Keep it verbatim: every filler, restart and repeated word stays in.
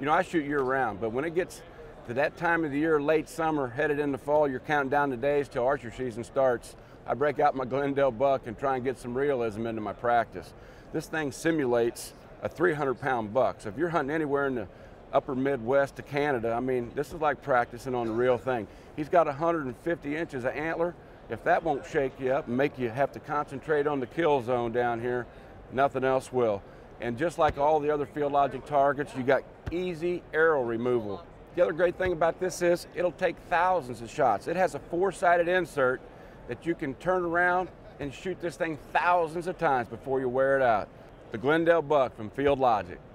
You know, I shoot year round, but when it gets to that time of the year, late summer, headed into fall, you're counting down the days till archery season starts, I break out my Glendale buck and try and get some realism into my practice. This thing simulates a three hundred pound buck. So if you're hunting anywhere in the upper Midwest to Canada, I mean, this is like practicing on the real thing. He's got one hundred fifty inches of antler. If that won't shake you up and make you have to concentrate on the kill zone down here, nothing else will. And just like all the other Field Logic targets, you got easy arrow removal. The other great thing about this is it'll take thousands of shots. It has a four-sided insert that you can turn around and shoot this thing thousands of times before you wear it out. The Glendale buck from Field Logic.